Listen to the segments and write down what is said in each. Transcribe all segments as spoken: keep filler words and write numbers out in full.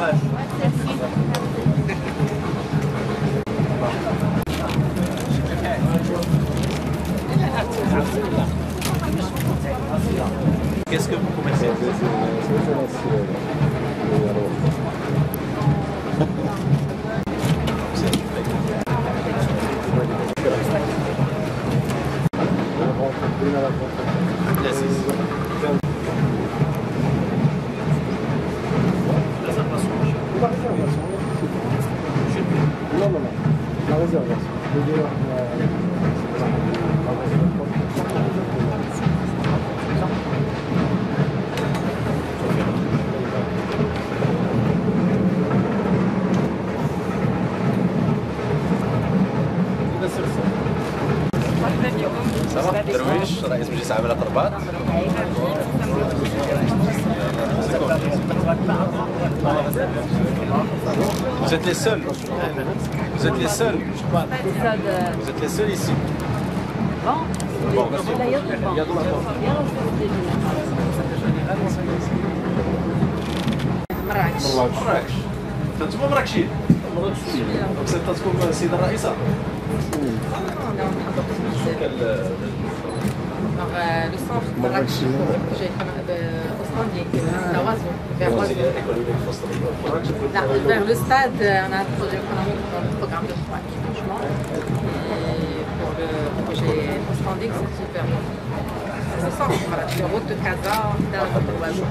courage. Qu'est-ce que vous commercialisez? Non, non, non. La réservation. Je veux dire, Ça va درويش رئيس مجلس عاملة الرباط. Vous êtes les seuls. Vous êtes les seuls. Vous êtes les seuls ici. Bon, مراكش. مراكش. انتم مراكشيين. مراكشيين. تكون السيدة الرئيسة. Le centre de Marrakech, j'ai vers Oiseau, vers Oiseau. Vers le stade, on a un projet économique dans le programme de trois logements. Et pour le projet post-standing, c'est super bon. C'est le centre, voilà, sur route de Casa, dans Oiseau.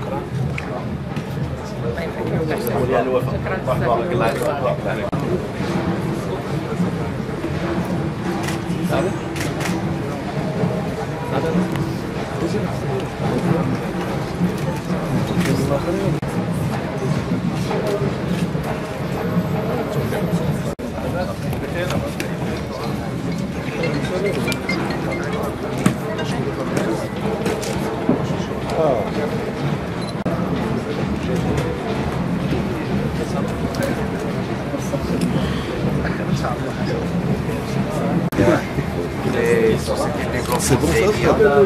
c'est bon ça, ça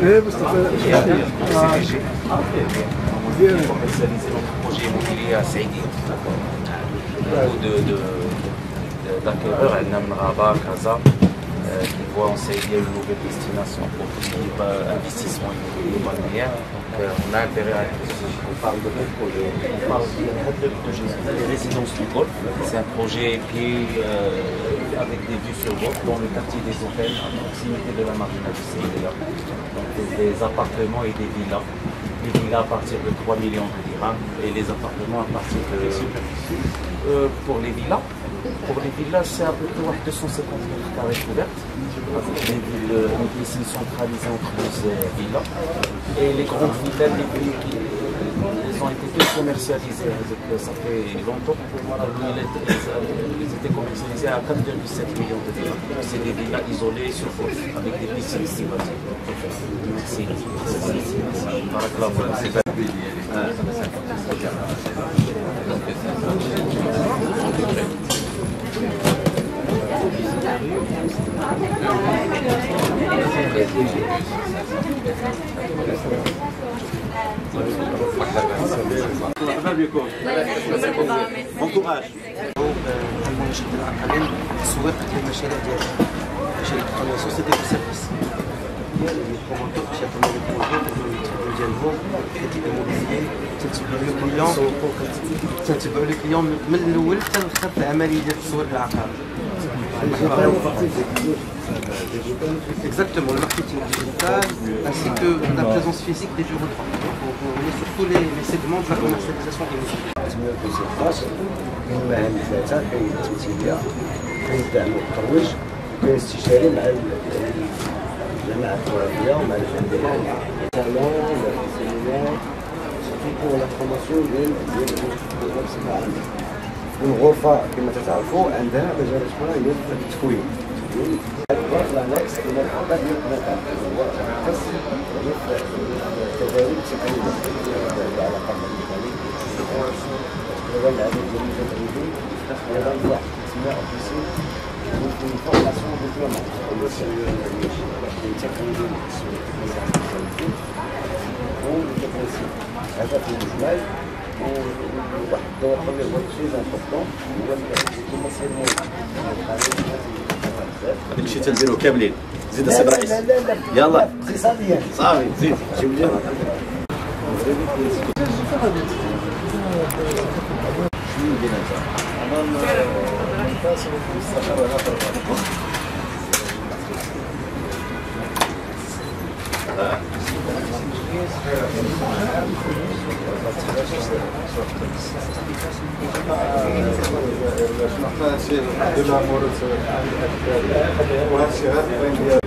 commercialiser notre projet immobilier à Saïdi. Beaucoup de, de, d'acquéreurs, elle nomme Rabat, Casa, euh, qui voient en Saïdi une nouvelle destination pour tout ce qui est euh, investissement immobilier balnéaire. Donc euh, on a intérêt à on parle de quel projet? On parle de résidences du Golfe. C'est un projet pied euh, avec des vues sur Golfe dans le quartier des hôtels, à proximité de la marina du Saïdi. Donc des appartements et des villas. Les villas à partir de trois millions de dirhams et les appartements à partir de... Euh, pour les villas, pour les villas c'est à peu près deux cent cinquante mètres carrés couvertes, avec des villes, une piscine centralisée entre douze villas. Et les grandes villas, les villes qui elles ont été toutes commercialisées, ça fait longtemps. Elles étaient commercialisées à quatre virgule sept millions de dirhams. C'est des villas isolées sur Golfe, avec des piscines privées. Merci. Bon courage. السواق للمشاريع ديالها مشاريع تقنيه سوسيتي دو سيرفيس ديال لي بروموتور باش يعطيو لي بروجي التدريب ديالهم حيت الاموبيليي تنتبعوا لو كليون تنتبعوا لو كليون من الاول حتى الاخر في العمليه ديال التسويق للعقار. Exactement, le marketing digital ainsi que la présence physique des bureaux de vente. Donc on est sur tous les, les segments de la commercialisation immobilière. من المهام ثلاثة كاين التمثيلية، كاين الدعم والترويج، وكاين الاستشاري مع الجماعة التراثية ومع الفنانين. الصالون والسيمينار سيرتو بور لا بروموسيون ديال ديال الغرفة بصفة عامة. والغرفة كما تتعرفوا عندها مجال أخرى هي التكوين. الغرفة الأنكس إلى الحلقة ديال النقاط هو خاص التداول التقنية العلاقة مع الميكانيك. أيضا العدد ديال المتدربين، أيضا واحد تسمى أوفيسي من فورماسيون ديبلومات لتقنيين التسويق والتكنيسيين. هذا في المجمل واحد الدور اللي هو تري امبورطون هو الفينونسيمون. داكشي تنديروه كاملين. زيد السيد الرئيس. لا لا لا يلا اقتصاديا صافي زيد جيب لي شنو ندير انت؟ انا ننتصر ونستشير على فرق. شنو هادشي دو لامور وهادشي غير البين ديالو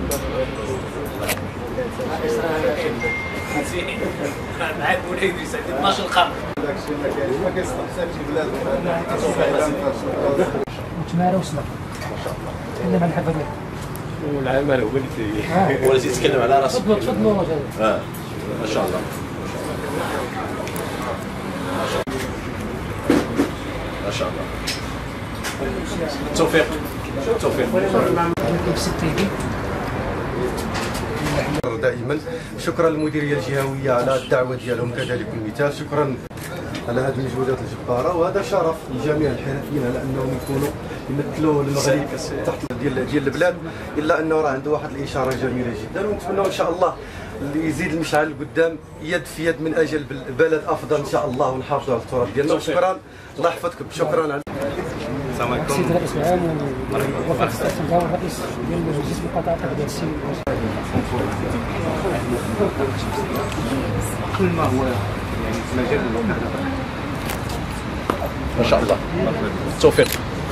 معاك وليد يسعد اثناش القرن. داكشي ما كاينش ما كيستحسنش بلاد متمارة وسمع تكلم على الحفظ والعمل هو اللي هو اللي يتكلم على راسه. تفضلوا تفضلوا اه ما شاء الله ما شاء الله. التوفيق التوفيق. دائما شكرا للمديريه الجهويه على الدعوه ديالهم كذلك المثال. شكرا على هذه المجهودات الجباره، وهذا شرف لجميع الحرفيين على انهم يكونوا يمثلوا المغرب تحت ديال ديال البلاد، الا انه راه عنده واحد الاشاره جميله جدا، ونتمنى ان شاء الله اللي يزيد المشعل قدام يد في يد من اجل بلد افضل ان شاء الله، ونحافظوا على التراث ديالنا. شكرا الله يحفظكم. شكرا على السلام عليكم. السيد الرئيس العام ووفاء الاستاذ الرئيس ديال مجلس القطاع التقديري كل ما هو يعني في مجال الوطن. ما شاء الله التوفيق.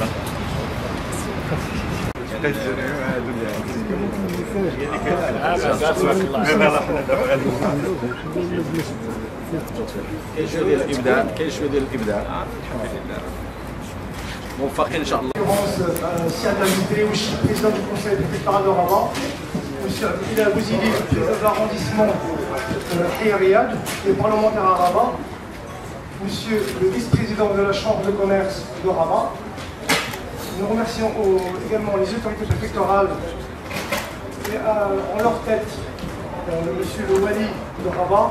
كاين شويه ديال الابداع كاين شويه ديال الابداع الحمد لله موفقين ان شاء الله. Siad Al-Moudriouch, président du conseil préfectoral de Rabat, monsieur Abdel Bouzidi, président de l'arrondissement Hayya Riyad, les parlementaires à Rabat, monsieur le vice-président de la chambre de commerce de Rabat. Nous remercions également les autorités préfectorales et à, en leur tête le monsieur le Wali de Rabat.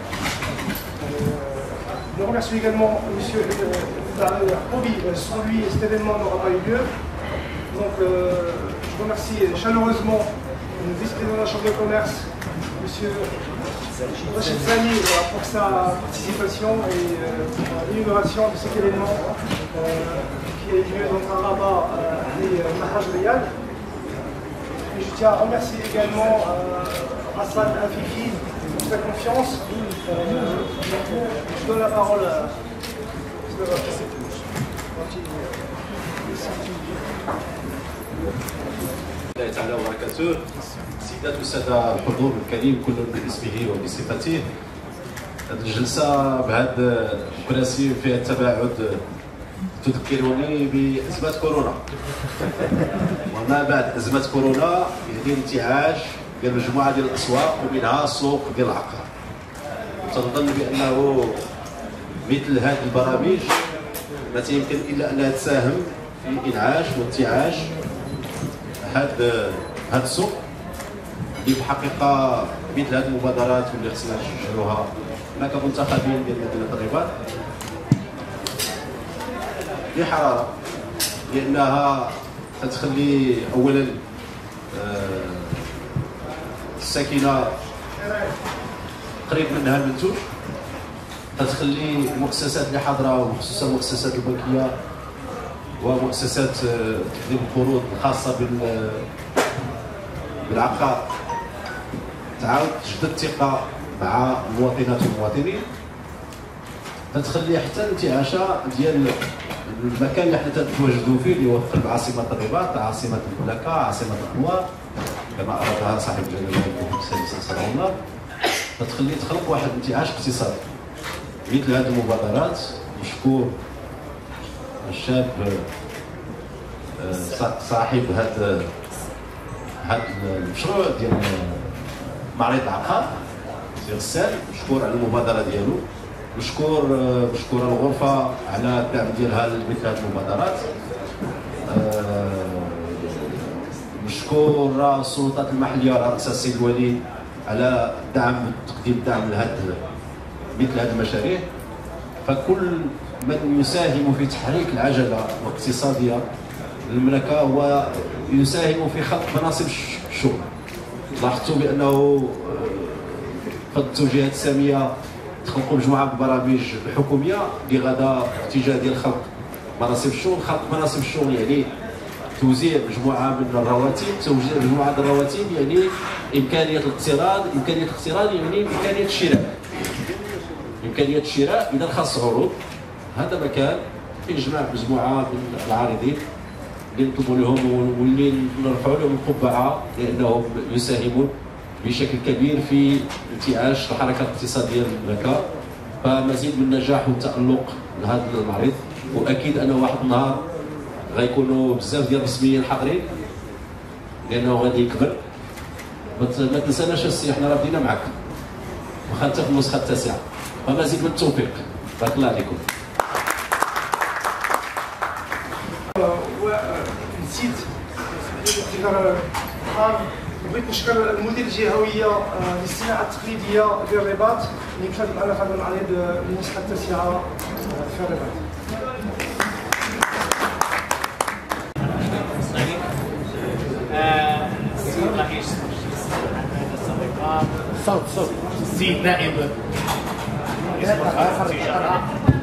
Nous remercions également monsieur Roby, sans lui cet événement n'aura pas eu lieu. Donc euh, je remercie chaleureusement le vice-président de la chambre de commerce, monsieur Rachid Zani, pour sa participation et euh, pour l'inauguration de cet événement euh, qui a eu lieu donc à Rabat euh, et euh, Mahaj Riyad. Et je tiens à remercier également euh, Hassan Afifi pour sa confiance. Euh, je donne la parole à الله تعالى وبركاته. سيدات والسادة الحضور الكريم كل باسمه وبصفته. هذه الجلسة بهذا الكراسي فيها التباعد تذكرني بأزمة كورونا. وما بعد أزمة كورونا يعني انتعاش ديال مجموعة ديال الأسواق ومنها السوق ديال العقار. تنظن بأنه مثل هذه البرامج ما يمكن إلا أنها تساهم في إنعاش وانتعاش هذا هذا السوق اللي في الحقيقة مثل هذه المبادرات واللي خصنا نشجعوها هنا كمنتخبين ديال مدينة الرباط بحرارة، لأنها تتخلي أولا الساكنة قريب منها المنتوج، تتخلي المؤسسات اللي حاضره وخصوصا المؤسسات البنكيه ومؤسسات تقديم القروض الخاصه بال بالعقار تعاود تجدد الثقه مع المواطنات والمواطنين، تتخلي حتى الانتعاشه ديال المكان اللي حنا تتواجدوا فيه اللي هو في قلب عاصمه الرباط، عاصمه المملكه، عاصمه الانوار كما ارادها صاحب جلاله الملك السادس صلى الله عليه وسلم، تتخلي تخلق واحد الانتعاش اقتصادي. مثل هذه المبادرات مشكور الشاب صاحب هذا هذا المشروع ديال معرض العقار سي غسان، مشكور على المبادره ديالو، مشكور مشكور الغرفه على الدعم ديالها لمثل هذه المبادرات، مشكور السلطات المحليه على راسها السيد الولي على دعم تقديم دعم لهذا مثل هذه المشاريع. فكل من يساهم في تحريك العجله الاقتصاديه للمملكه هو يساهم في خلق مناصب الشغل. لاحظتوا بانه في التوجيهات الساميه تخلقوا مجموعه من البرامج الحكوميه اللي غدا اتجاه ديال خلق مناصب الشغل. خلق مناصب الشغل يعني توزيع مجموعه من الرواتب، توزيع مجموعه من الرواتب يعني امكانيه الاقتراض، امكانيه الاقتراض يعني امكانيه الشراء. امكانيه الشراء اذا خاص عروض. هذا مكان يجمع مجموعه من العارضين اللي نطلبوا لهم واللي نرفعوا لهم القبعه لانهم يساهمون بشكل كبير في انتعاش الحركه الاقتصاديه للمملكه. فمزيد من النجاح والتالق لهذا المعرض، واكيد انه واحد النهار غيكونوا بزاف ديال الرسميين حاضرين لانه غادي يكبر. ما تنساناش السي حنا راه بدينا معك واخا انت في النسخه التاسعه، ومزيد من التوفيق. بارك الله عليكم. ونسيت الاعتذار اخر، بغيت نشكر المدير الجهويه للصناعه التقليديه ديال الرباط اللي مشات معنا في هذا المعرض النسخه التاسعه في الرباط. السيد رئيس صوت صوت السيد نائب رئيس وزاره التجاره،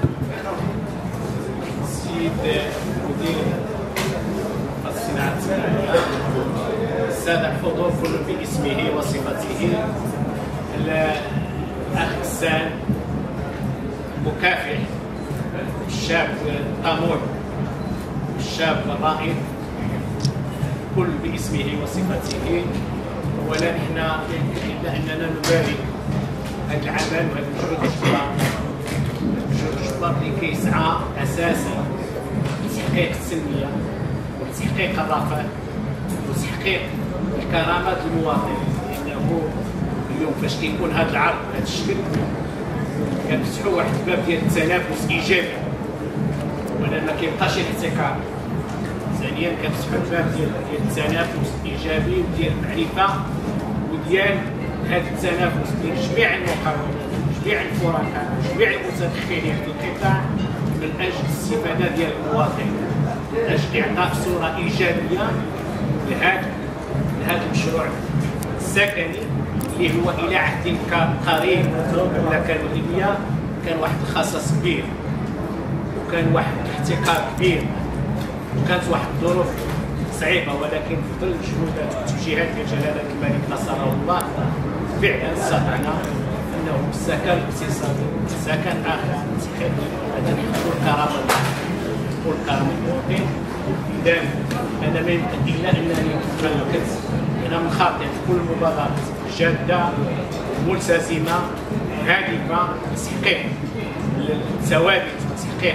السيد مدير الصناعه التقنيه، الساده الحضور كل باسمه وصفته، الاخ حسان مكافح، الشاب الطموح، الشاب الرائد، كل باسمه وصفته. ولا نحن الا اننا نبارك هذا العمل وهذا المجهود الجبار، المجهود الجبار اللي كيسعى اساسا لتحقيق التنميه وتحقيق الرفاه وتحقيق الكرامه للمواطن. لانه اليوم فاش كيكون هذا العرض بهذا الشكل كنفتحوا واحد الباب ديال التنافس ايجابي، ولا ما كيبقاش الاحتكار. ثانيا كنفتحوا الباب ديال التنافس الايجابي وديال المعرفه وديال هذا التنافس بين جميع المقاولين، جميع الفرقاء، جميع المتدخلين في القطاع من اجل الاستفاده ديال المواطن، من اجل اعطاء صوره ايجابيه لهذا لهذا المشروع السكني اللي هو الى عهد قريب المملكه المغربيه كان واحد الخصص كبير وكان واحد الاحتكار كبير وكانت واحد الظروف صعيبه، ولكن بظل الجهودات والتوجيهات ديال جلاله الملك نصره الله فعلا استطعنا انه السكن الاقتصادي سكن اخر تحقيق هذا الكرامه والكرامه المواطن. اذا انا ما يمكن الا انني نركز انا منخرط في كل مبادرات جاده ملتزمه هادفه لتحقيق الثوابت وتحقيق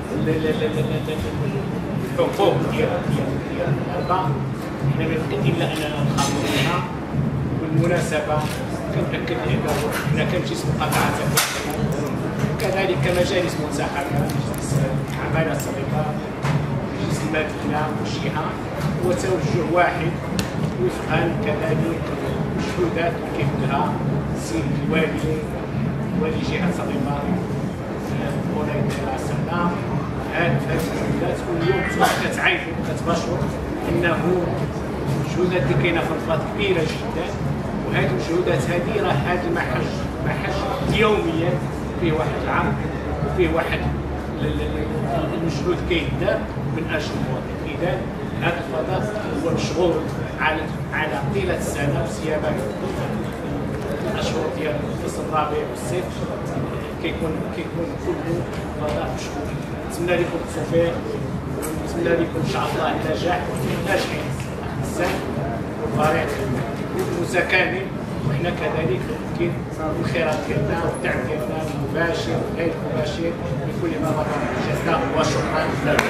الحقوق ديال ديال الاربعه. حنا ما يمكن الا اننا نخاطروا بها. بالمناسبه كنأكد انه حنا كنجلس مقاطعه كذلك مجالس منتخبه، مجلس عماله الرباط، مجلس المدينه والجهه، هو توجه واحد وفقا كذلك المجهودات اللي كيبذلها السيد الوالي والي جهه الرباط مولاي الدير السلام. هذه المجهودات واليوم كتعايشوا وكتباشروا انه المجهودات اللي كاينه في الرباط كبيره جدا، وهذه المجهودات هذه راه هذا المحج محج يوميا فيه واحد العرض وفيه واحد المجهود كيدار من اجل المواطن. اذا هذا الفضاء هو مشغول على على طيله السنه وسيابه الاشهر ديال الفصل الرابع والصيف كيكون كيكون كله فضاء مشغول. نتمنى لكم التوفيق ونتمنى لكم ان شاء الله النجاح ناجحين السنه والفريق متكامل، وحنا كذلك ممكن الخيرات ديالنا والدعم ديالنا المباشر غير المباشر بكل ما مضى جزاء وشكرا لكم.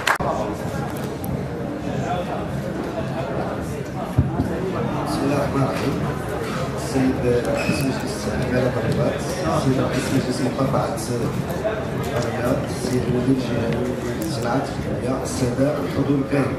بسم الله الرحمن الرحيم. السيد رئيس مجلس عمالة الرباط، السيد رئيس مجلس مقاطعة الرباط، السيد المدير الجهوي للصناعة التقنية، السادة الحضور الكريم.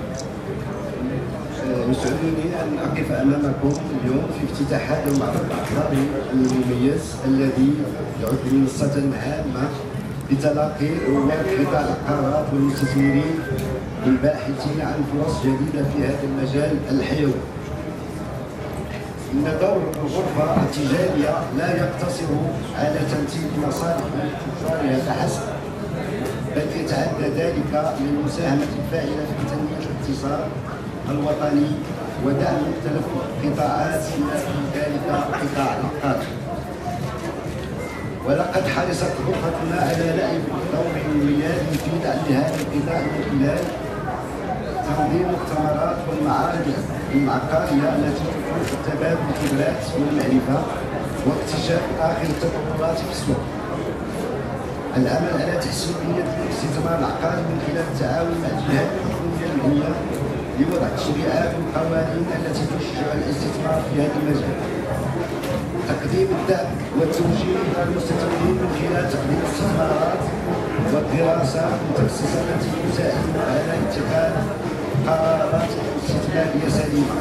يسعدني أن أقف أمامكم اليوم في افتتاح هذا المعرض العقاري المميز الذي يعد منصة هامة بتلقي رواد قطاع القرارات والمستثمرين الباحثين عن فرص جديدة في هذا المجال الحيوي. إن دور الغرفة التجارية لا يقتصر على تمثيل مصالح التجار فحسب، بل يتعدى ذلك للمساهمة الفاعلة في تنمية الاقتصاد الوطني ودعم مختلف القطاعات بما في ذلك قطاع الإنقاذ. ولقد حرصت غرفتنا على لعب دور ميادي في دعم هذا القطاع من خلال تنظيم المؤتمرات والمعارض العقارية التي تكون تبادل الخبرات والمعرفة واكتشاف آخر التطورات في السوق. العمل على تحسينية الاستثمار العقاري من خلال التعاون مع الجهات الحكومية المعنية لوضع التشريعات والقوانين التي تشجع الاستثمار في هذا المجال. تقديم الدعم والتوجيه للمستثمرين من خلال تقديم استثمارات والدراسات المتخصصة التي تساعد على اتخاذ قرارات استثمارية سليمة.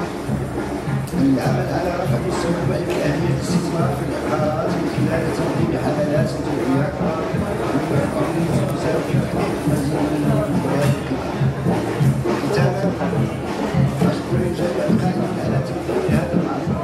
العمل على رفع مستوى الوعي بأهمية الاستثمار في العقارات من خلال تنظيم حملات توعية ختاما أشكر جميع القائمين على تنظيم هذا المعروف.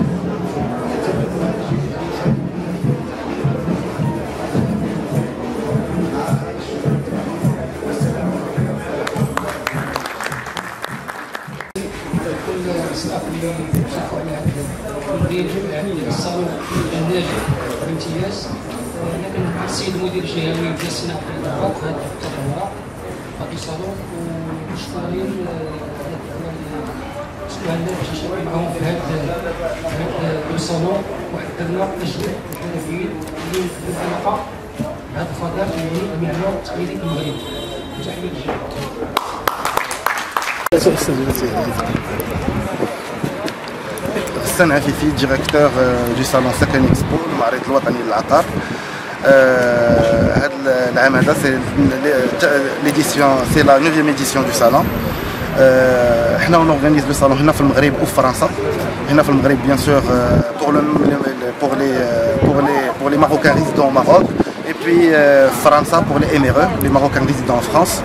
مدير الصالون الناجح بامتياز. لكن السيد المدير الجهوي جلسنا في الوقت هذه التطورات في الصالون ومشكورين سؤالنا باش نشارك معاهم في هذا الصالون وحددنا تجربة الحرفيين اللي بالعلاقة بهذا الفضاء من النوع التقليدي المغربي. تحية للجميع. حسن عفيفي ديريكتور دو صالون سكن اكسبو المعرض الوطني للعقار. هذا العام هذا سي ليديسيون سي لا نوفيام ايديسيون دو صالون. حنا اونغانيز لو صالون هنا في المغرب وفي فرنسا. هنا في المغرب بيان سور بور لو بور لي بور لي بور لي ماروكان ريزيدون au Maroc et puis فرنسا بور لي émireux les marocains résidant en France.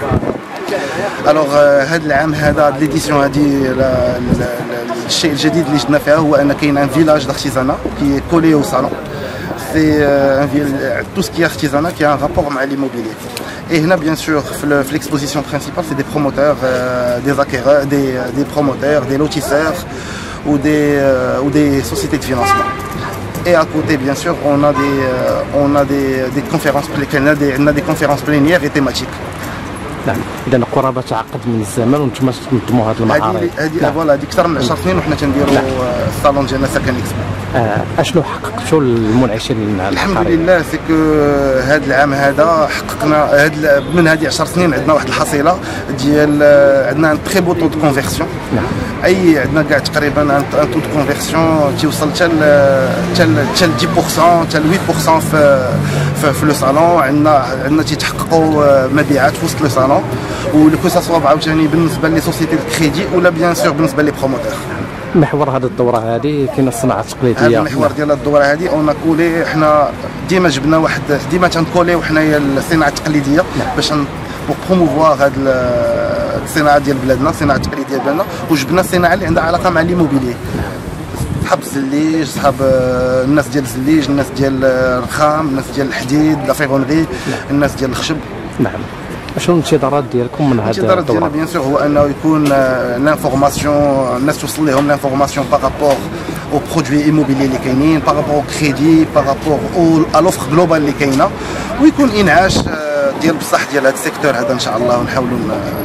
الوغ هذا العام هذا ليديسيون هذه الشيء الجديد اللي جدنا فيها هو ان كاين ان فيلاج دارتيزانا كي كولي او صالون. سي ان فيل تو سكي ارتيزانا كي ان رابور مع ليموبيلي. اي هنا بيان سور في ليكسبوزيسيون برينسيبال سي دي بروموتور دي زاكيرور دي دي بروموتور دي لوتيسور ou des euh, ou des sociétés de financement. Et à côté, bien sûr, on a des euh, on a des des conférences on a des on a des conférences plénières et thématiques. نعم، إذا قرابة تعقد من الزمن وانتم تنظموا هذه المعارض. هذه فوالا هذه أكثر من عشر سنين وحنا تنديروا الصالون ديالنا سكن اكسبو. آه، اشنو حققتوا للمنعشين على الحمد لله سي كو هذا العام هذا حققنا هاد من هذه عشر سنين عندنا واحد الحصيلة ديال عندنا ان تري بو طو دو كونفيرسيون. نعم. اي عندنا كاع تقريبا ان طو دو كونفيرسيون تيوصل حتى حتى حتى عشرة بالمئة حتى ثمانية بالمئة في في لو صالون. عندنا عندنا تيتحققوا مبيعات في وسط لو صالون ولكو سوا عاوتاني بالنسبه لي سوسيتي الكريدي ولا بيان سور بالنسبه لي بروموتور. محور هذه الدوره هذه كاين الصناعه التقليديه. هذا المحور ديال الدوره هذه اون كولي حنا ديما جبنا واحد ديما تنكوليو حنايا الصناعه التقليديه باش بور بروموفوار هذه الصناعه ديال بلادنا الصناعه التقليديه ديال بلادنا وجبنا الصناعه اللي عندها علاقه مع ليموبيلي. صحاب الزليج صحاب الناس ديال الزليج الناس ديال الرخام الناس ديال الحديد لا فيغونري الناس ديال الخشب. نعم. شنو الانتظارات ديالكم من هذا الدوره؟ الانتظارات ديالنا بيان سور هو انه يكون لانفورماسيون الناس توصل لهم لانفورماسيون بارابور او برودوي ايموبيلي اللي كاينين بارابور او كريدي بارابور او لوفر جلوبال اللي كاينه ويكون انعاش ديال بصح ديال هذا السيكتور هذا ان شاء الله ونحاولوا.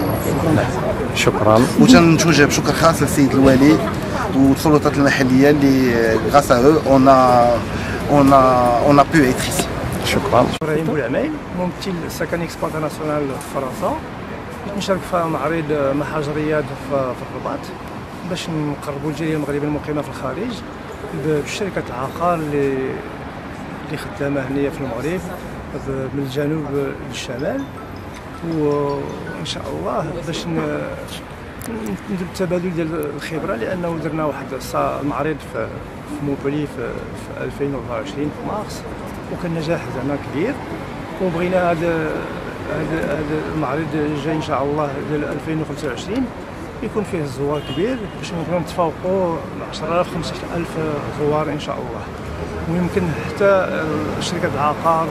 شكرا. وتنتوجه بشكر خاص للسيد الوالي والسلطات المحليه اللي غراس ا او اون اون اون ا بو ايتر ايسي. شكرا. ابراهيم بولعمايل ممثل سكن اكسبو انترناسيونال في فرنسا. نشارك في معرض محاج رياض في الرباط باش نقربوا الجاليه المغربيه المقيمه في الخارج بالشركات العقار اللي اللي خدامه هنايا في المغرب من الجنوب للشمال وان شاء الله باش ندير التبادل ديال الخبره لانه درنا واحد المعرض في مونبولي في ألفين وأربعة وعشرين في مارس وكان نجاح زعما كبير وبغينا هذا هذا هذا المعرض الجاي ان شاء الله ديال ألفين وخمسة وعشرين يكون فيه الزوار كبير باش نقدروا نتفوقوا عشرة آلاف خمسة عشر ألف زوار ان شاء الله. ويمكن حتى شركه العقار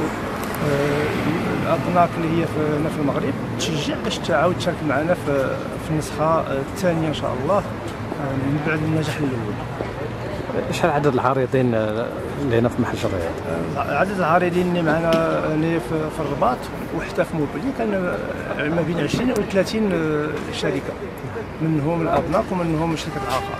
والأطناق اللي هي هنا في المغرب تشجع باش تعاود تشارك معنا في في النسخه الثانيه ان شاء الله من بعد النجاح الاول. شحال عدد العارضين اللي هنا في محل الرياض؟ عدد العارضين اللي معنا هنا في الرباط وحتى في موبيلي كان ما بين عشرين و ثلاثين شركه، منهم الأطناق ومنهم شركه العقار.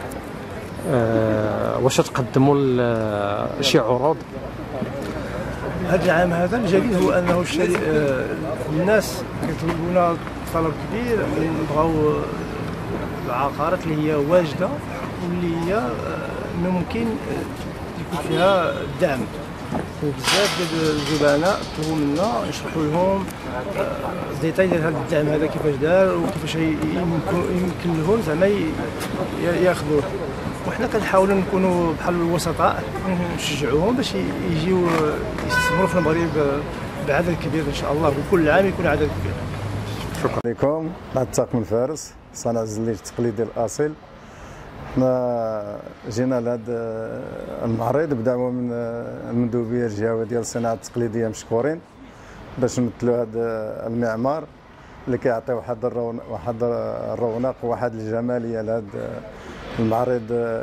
أه واش تقدموا شي عروض؟ هذا العام هذا الجديد هو انه الشري... الناس كيطلبونا طلب كبير، نبغاو العقارات اللي هي واجده واللي هي ممكن يكون فيها الدعم، وبزاف ديال الزبناء طلبوا منا نشرحوا لهم ديتاي ديال هذا الدعم هذا كيفاش دار وكيفاش يمكن لهم زعما ياخذوه. وحنا كنحاولوا نكونوا بحال الوسطاء نشجعوهم باش يجيو يستثمروا في المغرب بعدد كبير ان شاء الله، وكل عام يكون عدد كبير. شكرا لكم. معنا الطاقم الفارس صانع الزليج التقليدي الاصيل. حنا جينا لهذا المعرض بدعوه من المندوبيه الجهويه ديال الصناعه التقليديه مشكورين باش نمثلوا هذا المعمار اللي كيعطي واحد الرونق واحد الرونق وواحد الجماليه لهذا المعرض،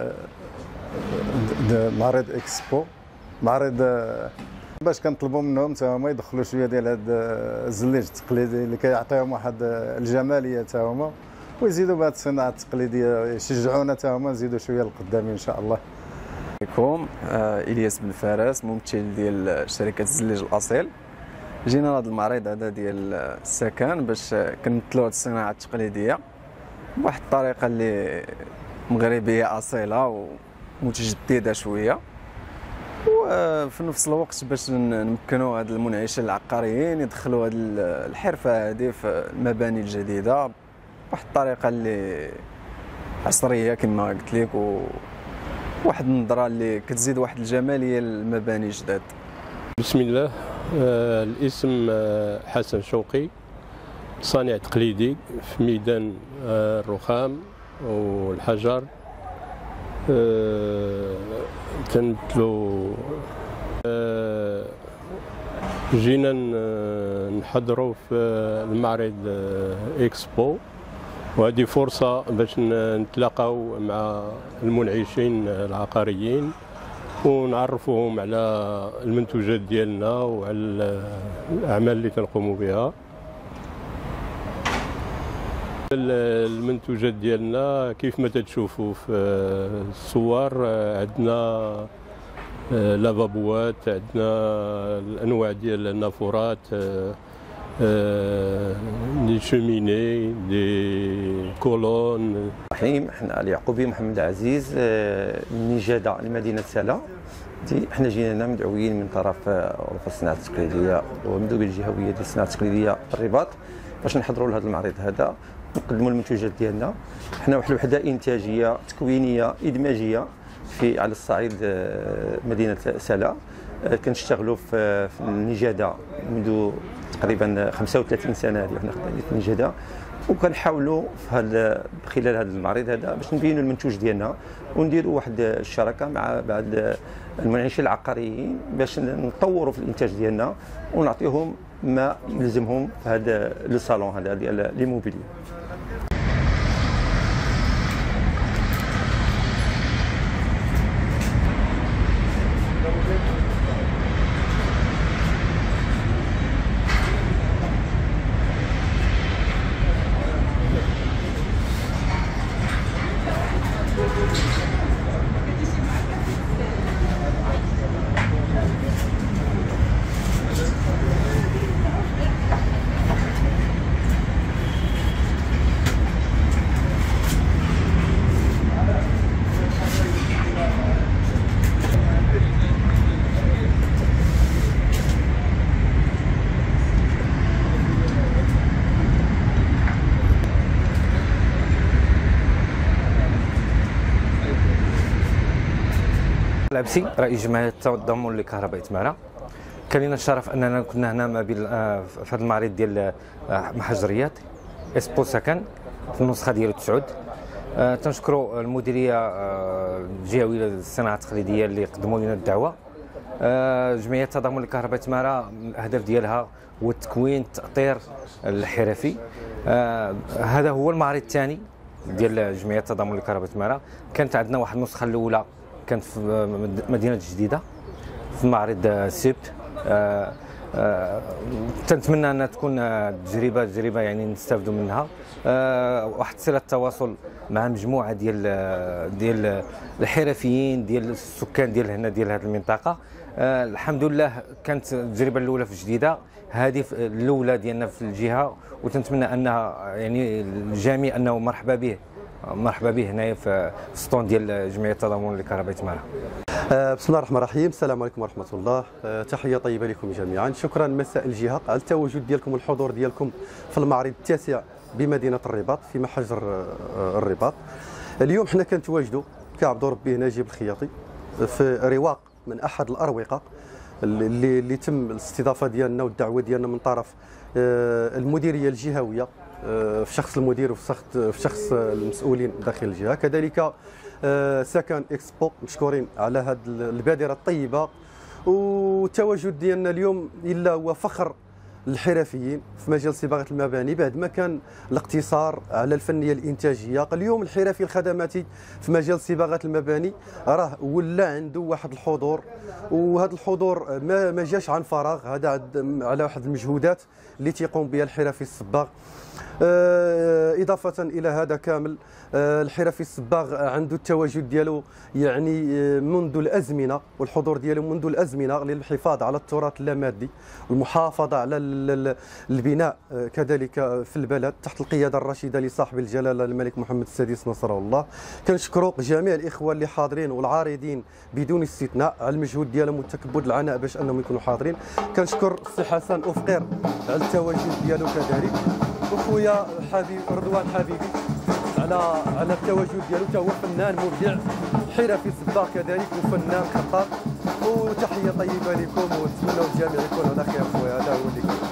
معرض اكسبو. معرض باش كنطلبوا منهم حتى هما يدخلوا شويه ديال هذا الزليج التقليدي اللي كيعطيهم واحد الجماليه حتى هما، ويزيدوا بهذه الصناعه التقليديه، يشجعونا حتى هما نزيدوا شويه لقدام ان شاء الله. عليكم. الياس بن فارس، ممثل ديال شركه الزليج الاصيل. جينا لهذا المعرض هذا ديال السكن باش كنمثلوا هذه الصناعه التقليديه بواحد الطريقه اللي مغربيه اصيله ومتجدده شويه، وفي نفس الوقت باش نمكنوا هاد المنعشين العقاريين يدخلوا هاد الحرفه هذه في المباني الجديده بواحد الطريقه اللي عصريه كما قلت لك، وواحد النظره اللي كتزيد واحد الجماليه للمباني الجداد. بسم الله. آه الاسم آه حسن شوقي، صانع تقليدي في ميدان آه الرخام والحجر. آه تنمثلوا آه جينا نحضروا في المعرض آه اكسبو، وهذه فرصة باش نتلاقاو مع المنعشين العقاريين ونعرفوهم على المنتوجات ديالنا وعلى الأعمال اللي تنقوموا بها. المنتوجات ديالنا كيف ما تتشوفوا في الصور، عندنا لافابوات، عندنا الانواع ديال النافورات، دي شوميني، دي كولون. الرحيم. حنا اليعقوبي محمد عزيز من نجاده لمدينه سلا. حنا جينا مدعوين من طرف غرفه الصناعه التقليديه والمندوبيه الجهويه ديال الصناعه التقليديه الرباط باش نحضروا لهذا المعرض هذا نقدموا المنتوجات ديالنا. حنا واحد الوحده انتاجيه تكوينيه ادماجيه في على الصعيد مدينه سلا. كنشتغلوا في النجاده منذ تقريبا خمسة وثلاثين سنه هذه حنا خدامين في النجاده، وكنحاولوا في هذا خلال هذا المعرض هذا باش نبينوا المنتوج ديالنا ونديروا واحد الشراكه مع بعض المنعشين العقاريين باش نطوروا في الانتاج ديالنا ونعطيهم ما يلزمهم في هذا لو صالون هذا ديال ليموبيلي. العبسي رئيس جمعيه التضامن الكهربائي معنا. كان لنا الشرف اننا كنا هنا ما بين في هذا المعرض ديال محجريات اسبو سكن في النسخه ديالو تسعود. أه تنشكروا المديريه أه الجهويه للصناعه التقليديه اللي قدموا لنا الدعوه. أه جمعيه التضامن لكهرباء تمارا الهدف ديالها هو التكوين التاطير الحرفي. أه هذا هو المعرض الثاني ديال جمعيه التضامن لكهرباء تمارا. كانت عندنا واحد النسخه الاولى كانت في مدينه جديده في معرض سيبت. أه أه تنتمنى انها تكون تجربه تجربه يعني نستافدوا منها. أه واحد صله التواصل مع مجموعه ديال ديال الحرفيين ديال السكان ديال هنا ديال هذه المنطقه. أه الحمد لله كانت التجربه الاولى في جديده، هذه الاولى ديالنا في الجهه، وتنتمنى انها يعني الجميع انه مرحبا به مرحبا به هنايا في ستون ديال جمعيه التضامن لكهرباء تمارا. بسم الله الرحمن الرحيم، السلام عليكم ورحمه الله. تحيه طيبه لكم جميعا. شكرا مساء الجهه على التواجد ديالكم والحضور ديالكم في المعرض التاسع بمدينه الرباط في محجر الرباط. اليوم حنا كنتواجدوا كعبد ربي نجيب الخياطي في رواق من احد الاروقه اللي اللي تم الاستضافه ديالنا والدعوه ديالنا من طرف المديريه الجهويه في شخص المدير وفي شخص المسؤولين داخل الجهه. كذلك سكن اكسبو مشكورين على هذه البادره الطيبه. والتواجد ديالنا اليوم الا هو فخر للحرفيين في مجال صباغه المباني، بعد ما كان الاقتصار على الفنيه الانتاجيه. اليوم الحرفي الخدماتي في مجال صباغه المباني راه ولا عنده واحد الحضور، وهذا الحضور ما ما جاش عن فراغ، هذا على واحد المجهودات اللي تيقوم بها الحرفي الصباغ. إضافة إلى هذا كامل الحرفي الصباغ عنده التواجد ديالو يعني منذ الأزمنة، والحضور ديالو منذ الأزمنة للحفاظ على التراث اللامادي والمحافظة على البناء كذلك في البلد تحت القيادة الرشيدة لصاحب الجلالة الملك محمد السادس نصره الله. كنشكروا جميع الإخوة اللي حاضرين والعارضين بدون استثناء على المجهود ديالهم وتكبد العناء باش أنهم يكونوا حاضرين. كنشكر السي حسن أفقير على التواجد ديالو كذلك، وخويا حبيب رضوان حبيبي على على التواجد ديالو، حتى هو فنان مبدع حرفي صباغ كذلك وفنان خطاط. وتحيه طيبه لكم ونتمنى الجميع يكون على خير خويا. هذا هو اللي